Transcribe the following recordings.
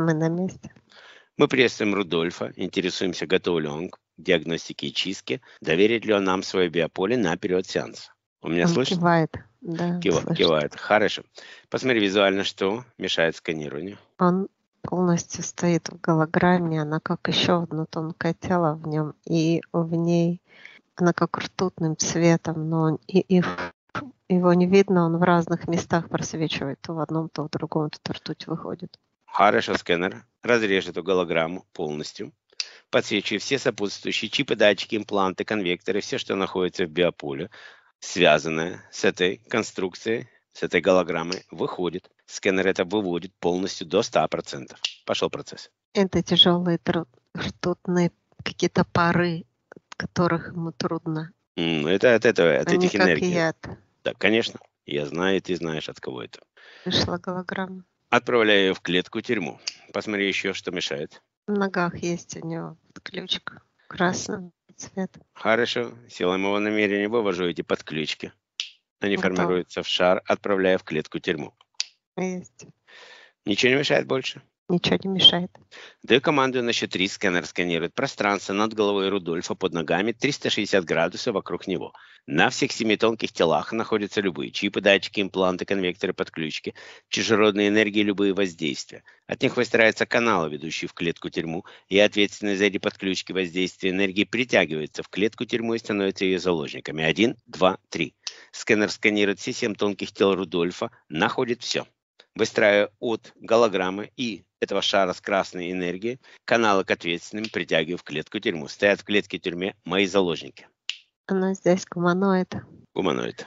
Мы на месте. Мы приветствуем Рудольфа, интересуемся, готов ли он к диагностике и чистке, доверит ли он нам свое биополе на период сеанса. У меня Он слышно? кивает. Да, слышит. Кивает. Хорошо. Посмотри визуально, что мешает сканированию. Он полностью стоит в голограмме, она как еще одно тонкое тело в нем, и в ней она как ртутным цветом, но его не видно, он в разных местах просвечивает, то в одном, то в другом, тут ртуть выходит. Хорошо, сканер разрежет эту голограмму полностью, подсвечивая все сопутствующие чипы, датчики, импланты, конвекторы, все, что находится в биополе, связанное с этой конструкцией, с этой голограммой, выходит. Сканер это выводит полностью до 100%. Пошел процесс. Это тяжелые ртутные какие-то пары, от которых ему трудно. Это от Они этих как энергий. яд. Да, конечно. Я знаю, и ты знаешь, от кого это. Вышла голограмма. Отправляю ее в клетку-тюрьму. Посмотри еще, что мешает. В ногах есть у него подключка красного цвета. Хорошо. Силой моего намерения вывожу эти подключки. Они Готово. формируются в шар, отправляя в клетку-тюрьму. Есть. Ничего не мешает больше? Ничего не мешает. Даю команду на счет 3, сканер сканирует пространство над головой Рудольфа, под ногами 360 градусов вокруг него. На всех 7 тонких телах находятся любые чипы, датчики, импланты, конвекторы, подключки, чужеродные энергии, любые воздействия. От них выстраиваются каналы, ведущие в клетку-тюрьму, и ответственные за эти подключки воздействия энергии притягиваются в клетку-тюрьму и становятся ее заложниками. 1, 2, 3. Сканер сканирует все 7 тонких тел Рудольфа, находит все. Выстраивая от голограммы и этого шара с красной энергией каналы к ответственным, притягиваю в клетку-тюрьму. Стоят в клетке-тюрьме мои заложники. Она здесь гуманоид. Гуманоид.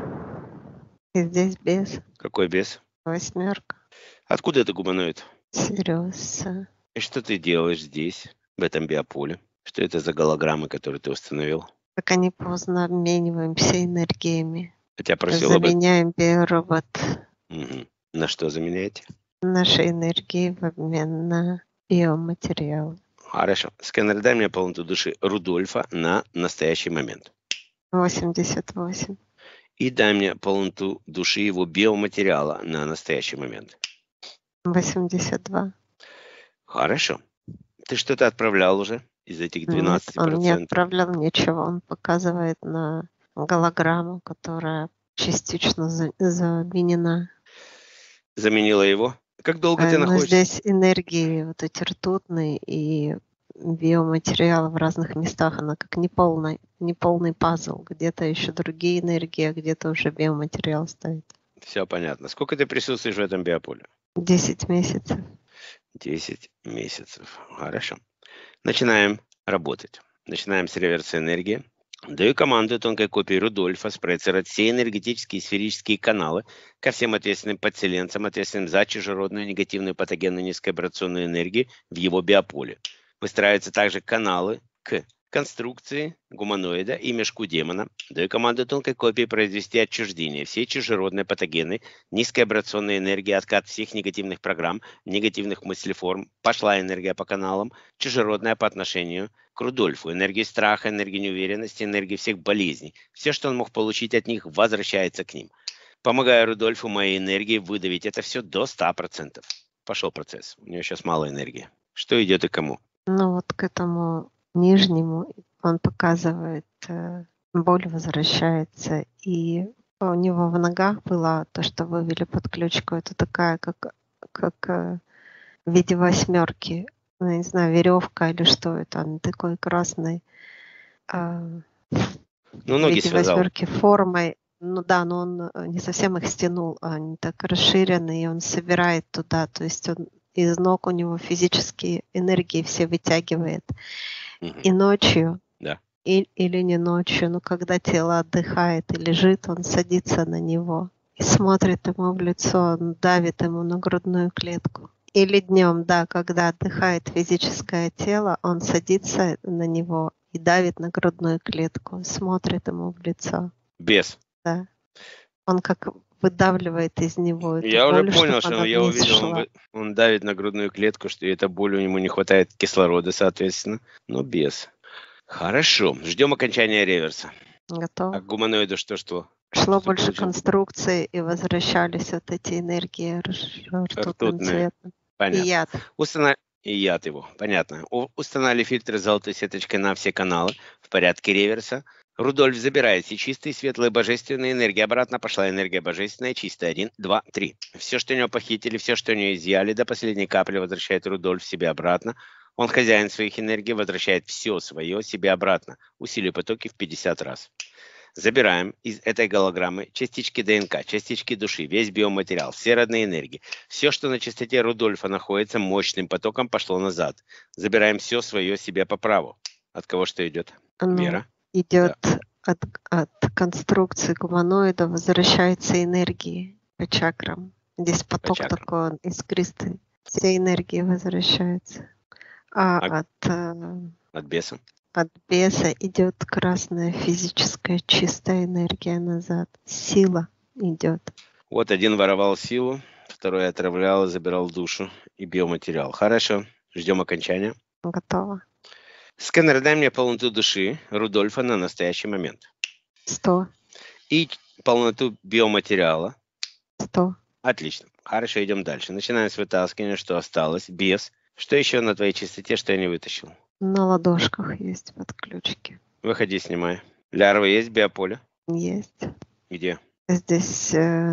И здесь бес. Какой бес? 8. Откуда это гуманоид? Сириус. И что ты делаешь здесь, в этом биополе? Что это за голограммы, которые ты установил? Как они поздно обмениваемся энергиями. Я просил об этом. Заменяем биоробот. Угу. На что заменяете? Наши энергии в обмен на биоматериал. Хорошо. Сканер, дай мне полноту души Рудольфа на настоящий момент. 88. И дай мне полноту души его биоматериала на настоящий момент. 82. Хорошо. Ты что-то отправлял уже из этих 12%? Нет, он не отправлял ничего. Он показывает на голограмму, которая частично заменена. Заменила его? Как долго ты Но находишься? здесь энергии вот эти ртутные и биоматериал в разных местах, она как неполный пазл. Где-то еще другие энергии, а где-то уже биоматериал стоит. Все понятно. Сколько ты присутствуешь в этом биополе? 10 месяцев. 10 месяцев. Хорошо. Начинаем работать. Начинаем с реверса энергии. Даю команду тонкой копии Рудольфа спроецировать все энергетические и сферические каналы ко всем ответственным подселенцам, ответственным за чужеродную негативную патогенную низковибрационную энергию в его биополе. Выстраиваются также каналы к конструкции гуманоида и мешку демона. Даю команду тонкой копии произвести отчуждение всей чужеродной патогенной низковибрационной энергии, откат всех негативных программ, негативных мыслеформ. Пошла энергия по каналам, чужеродная по отношению к Рудольфу. Энергия страха, энергия неуверенности, энергия всех болезней. Все, что он мог получить от них, возвращается к ним. Помогая Рудольфу моей энергией выдавить это все до 100%. Пошел процесс. У него сейчас мало энергии. Что идет и кому? Ну вот к этому нижнему он показывает, боль возвращается. И у него в ногах была то, что вывели подключку. Это такая, как в виде 8. Ну, я не знаю, веревка или что это. Она такой красной. Ну, В ноги виде связал. 8 формой. Ну да, но он не совсем их стянул, они так расширены, и он собирает туда. То есть он из ног у него физические энергии все вытягивает. И ночью, Да. или не ночью, но когда тело отдыхает и лежит, он садится на него и смотрит ему в лицо, он давит ему на грудную клетку. Или днем, да, когда отдыхает физическое тело, он садится на него и давит на грудную клетку, смотрит ему в лицо. Бес. Да. Он как выдавливает из него эту Я боль, уже понял, чтобы что она я вниз увидел, шла. он давит на грудную клетку, что эта боль, ему не хватает кислорода, соответственно. Но бес. Хорошо. Ждем окончания реверса. Готово. А к гуманоиду что? Шло Что больше получил? конструкции, и возвращались вот эти энергии ртутным Ртутные. цветом. И Понятно. яд. И яд его. Понятно. Установили фильтры с золотой сеточкой на все каналы в порядке реверса. Рудольф забирает все чистые, светлые, божественные энергии. Обратно пошла энергия божественная, чистая. 1, 2, 3. Все, что у него похитили, все, что у него изъяли, до последней капли возвращает Рудольф себе обратно. Он хозяин своих энергий, возвращает все свое себе обратно. Усилие потоки в 50 раз. Забираем из этой голограммы частички ДНК, частички души, весь биоматериал, все родные энергии. Все, что на частоте Рудольфа находится, мощным потоком пошло назад. Забираем все свое себе по праву. От кого что идет? Оно Вера? идет от конструкции гуманоида, возвращаются энергии по чакрам. Здесь поток чакрам. такой, он искристый. Все энергии возвращаются. От беса? От беса идет красная физическая чистая энергия назад. Сила идет. Вот один воровал силу, второй отравлял, забирал душу и биоматериал. Хорошо, ждем окончания. Готово. Сканер, дай мне полноту души Рудольфа на настоящий момент. 100. И полноту биоматериала. 100. Отлично. Хорошо, идем дальше. Начинаем с вытаскивания, что осталось. Бес. Что еще на твоей чистоте, что я не вытащил? На ладошках есть подключки. Выходи, снимай. Лярва есть, биополе? Есть. Где? Здесь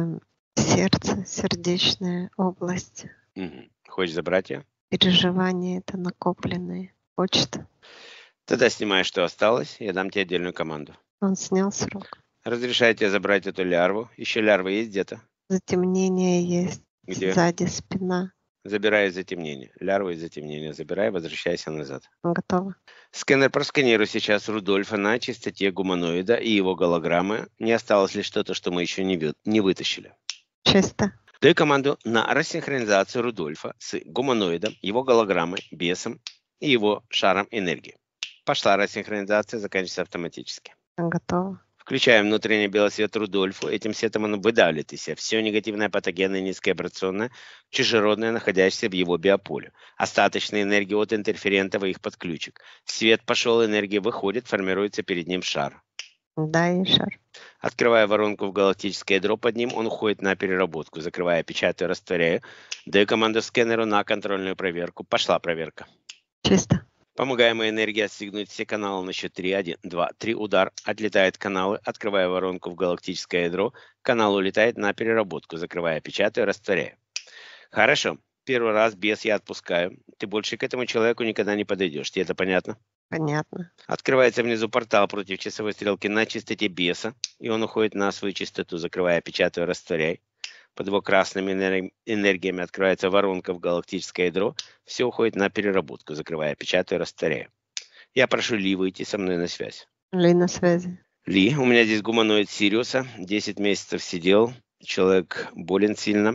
сердце, сердечная область. Угу. Хочешь забрать ее? Переживания это накопленные. Хочет. Тогда снимай, что осталось, я дам тебе отдельную команду. Он снял срок. Разрешаю тебе забрать эту лярву. Еще лярва есть где-то? Затемнение есть. Где? Сзади спина. Забирай из затемнения. Лярву из затемнения забирай, возвращайся назад. Готово. Сканер, просканируй сейчас Рудольфа на чистоте гуманоида и его голограммы. Не осталось ли что-то, что мы еще не вытащили? Чисто. Даю команду на рассинхронизацию Рудольфа с гуманоидом, его голограммой, бесом и его шаром энергии. Пошла рассинхронизация, заканчивается автоматически. Готово. Включаем внутренний белый свет Рудольфу. Этим светом он выдавливает из себя все негативное, патогенное, низковибрационное, чужеродное, находящееся в его биополе. Остаточные энергии от интерферентов и их подключек. Свет пошел, энергия выходит, формируется перед ним шар. Да, и шар. Открывая воронку в галактическое ядро под ним, он уходит на переработку. Закрывая, печатаю, растворяю. Даю команду сканеру на контрольную проверку. Пошла проверка. Чисто. Помогаемая энергия отстегнуть все каналы на счет 3. 1, 2, 3. Удар. Отлетают каналы. Открывая воронку в галактическое ядро. Канал улетает на переработку. Закрывая, печатаю, растворяю. Хорошо. Первый раз бес я отпускаю. Ты больше к этому человеку никогда не подойдешь. Тебе это понятно? Понятно. Открывается внизу портал против часовой стрелки на частоте беса. И он уходит на свою частоту. Закрывая, печатаю, растворяй. Под его красными энергиями открывается воронка в галактическое ядро. Все уходит на переработку. Закрывая, печатаю, растворяю. Я прошу Ли выйти со мной на связь. Ли на связи. Ли, у меня здесь гуманоид Сириуса. 10 месяцев сидел. Человек болен сильно.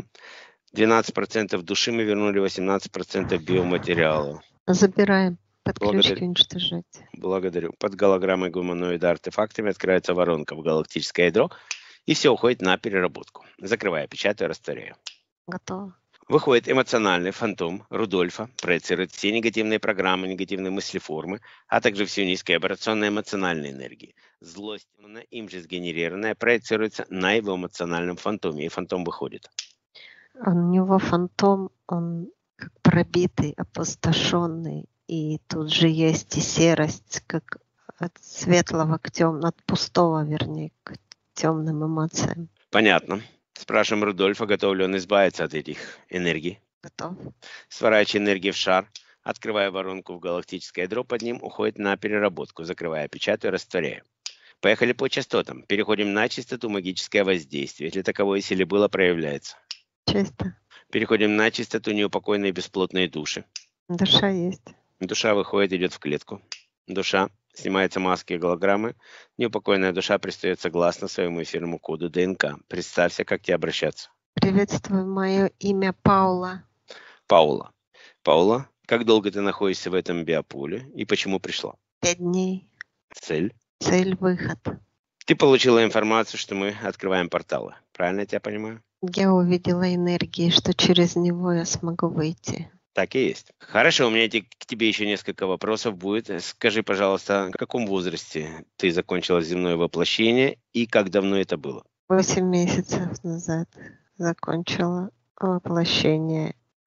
12% души мы вернули, 18% биоматериала. Забираем. Подключки Благодарю. уничтожать. Благодарю. Под голограммой гуманоида артефактами открывается воронка в галактическое ядро. И все уходит на переработку. Закрывая, печатаю, растворяю. Готово. Выходит эмоциональный фантом Рудольфа, проецирует все негативные программы, негативные мыслеформы, а также всю низкообрационную эмоциональную энергию. Злость, им же сгенерированная, проецируется на его эмоциональном фантоме, и фантом выходит. У него фантом, он как пробитый, опустошенный, и тут же есть и серость, как от светлого к темному, от пустого, вернее, к темным эмоциям. Понятно. Спрашиваем Рудольфа, готов ли он избавиться от этих энергий. Готов. Сворачивая энергию в шар, открывая воронку в галактическое ядро под ним, уходит на переработку, закрывая, печатаю, растворяю. Поехали по частотам. Переходим на частоту магическое воздействие. Если таковое силе было, проявляется. Чисто. Переходим на частоту неупокоенные бесплотные души. Душа есть. Душа выходит, идет в клетку. Душа. Снимаются маски и голограммы. Неупокоенная душа пристает согласно своему эфирному коду ДНК. Представься, как тебе обращаться. Приветствую, мое имя Паула. Паула. Паула, как долго ты находишься в этом биополе и почему пришла? 5 дней. Цель? Цель выход. Ты получила информацию, что мы открываем порталы. Правильно я тебя понимаю? Я увидела энергии, что через него я смогу выйти. Так и есть. Хорошо, у меня к тебе еще несколько вопросов будет. Скажи, пожалуйста, в каком возрасте ты закончила земное воплощение и как давно это было? 8 месяцев назад закончила воплощение.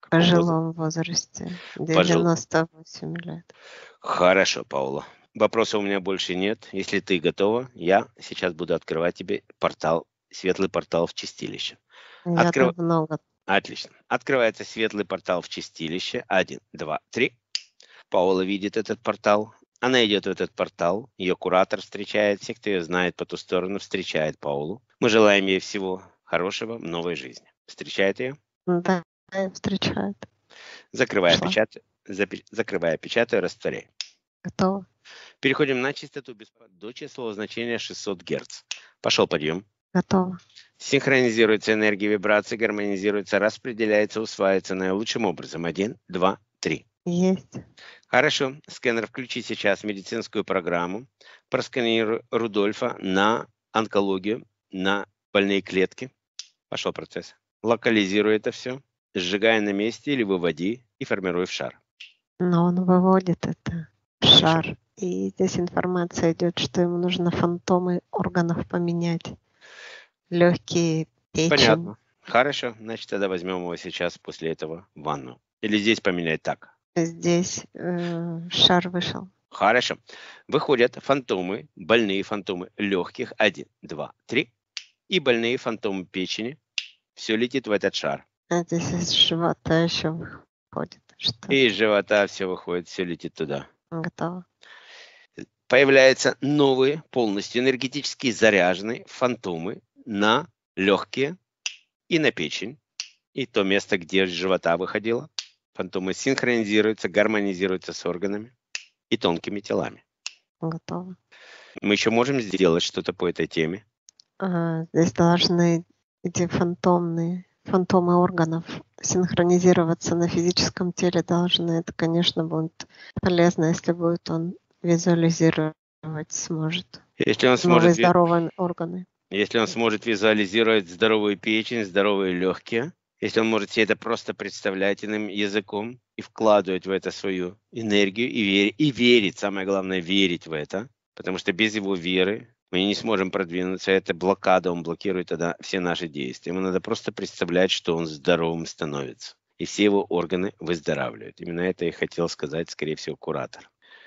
В каком возрасте? пожилом возрасте, Пожил. 98 лет. Хорошо, Паула. Вопросов у меня больше нет. Если ты готова, я сейчас буду открывать тебе портал, светлый портал в чистилище. Я давно готова. Отлично. Открывается светлый портал в чистилище. 1, 2, 3. Паула видит этот портал. Она идет в этот портал. Ее куратор встречает. Все, кто ее знает по ту сторону, встречает Паулу. Мы желаем ей всего хорошего в новой жизни. Встречает ее? Да, встречает. Закрывая, Пошла. печатаю, растворяй. Готова. Переходим на частоту до числового значения 600 Гц. Пошел подъем. Готова. Синхронизируется энергия вибрации, гармонизируется, распределяется, усваивается наилучшим образом. 1, 2, 3. Есть. Хорошо. Сканер, включи сейчас медицинскую программу. Просканируй Рудольфа на онкологию, на больные клетки. Пошел процесс. Локализируй это все. Сжигай на месте или выводи и формируй в шар. Но он выводит это в Хорошо. шар. И здесь информация идет, что ему нужно фантомы органов поменять. Легкие, печень. Понятно. Хорошо. Значит, тогда возьмем его сейчас после этого в ванну. Или здесь поменять так. Здесь шар вышел. Хорошо. Выходят фантомы, больные фантомы легких. 1, 2, 3. И больные фантомы печени. Все летит в этот шар. А здесь из живота еще выходит. Что? И из живота все выходит, все летит туда. Готово. Появляются новые, полностью энергетически заряженные фантомы на легкие и на печень. И то место, где из живота выходило. Фантомы синхронизируются, гармонизируются с органами и тонкими телами. Готово. Мы еще можем сделать что-то по этой теме. Здесь должны эти фантомы органов синхронизироваться на физическом теле должны. Это, конечно, будет полезно, если будет он визуализировать сможет. Если он Новые сможет, здоровые органы. если он сможет визуализировать здоровую печень, здоровые легкие, если он может себе это просто представлять иным языком и вкладывать в это свою энергию и верить, самое главное, верить в это, потому что без его веры мы не сможем продвинуться. Это блокада, он блокирует тогда все наши действия. Ему надо просто представлять, что он здоровым становится. И все его органы выздоравливают. Именно это и хотел сказать, скорее всего, куратор.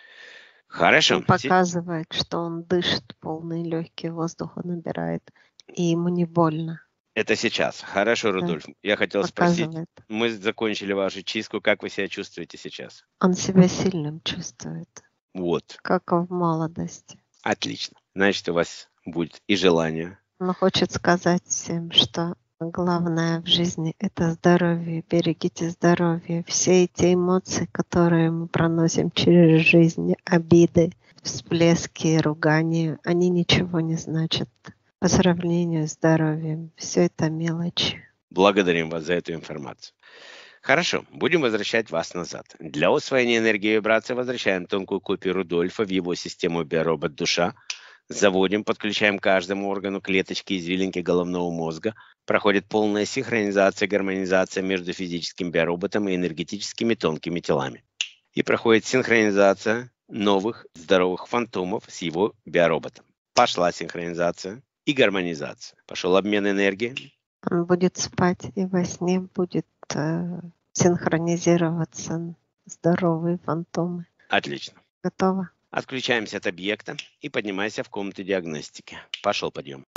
Хорошо. Он показывает, что он дышит, полные легкие воздуха набирает, и ему не больно. Это сейчас. Хорошо, Рудольф. Я хотел спросить. Мы закончили вашу чистку. Как вы себя чувствуете сейчас? Он себя сильным чувствует. Вот. Как в молодости. Отлично. Значит, у вас будет и желание. Он хочет сказать всем, что главное в жизни — это здоровье. Берегите здоровье. Все эти эмоции, которые мы проносим через жизнь, обиды, всплески, ругания, они ничего не значат по сравнению с здоровьем. Все это мелочи. Благодарим вас за эту информацию. Хорошо, будем возвращать вас назад. Для усвоения энергии и вибрации возвращаем тонкую копию Рудольфа в его систему биоробот душа. Заводим, подключаем к каждому органу клеточки извилинки головного мозга. Проходит полная синхронизация, гармонизация между физическим биороботом и энергетическими тонкими телами. И проходит синхронизация новых здоровых фантомов с его биороботом. Пошла синхронизация и гармонизация. Пошел обмен энергией. Он будет спать, и во сне будет синхронизироваться здоровые фантомы. Отлично. Готово. Отключаемся от объекта и поднимайся в комнату диагностики. Пошел подъем.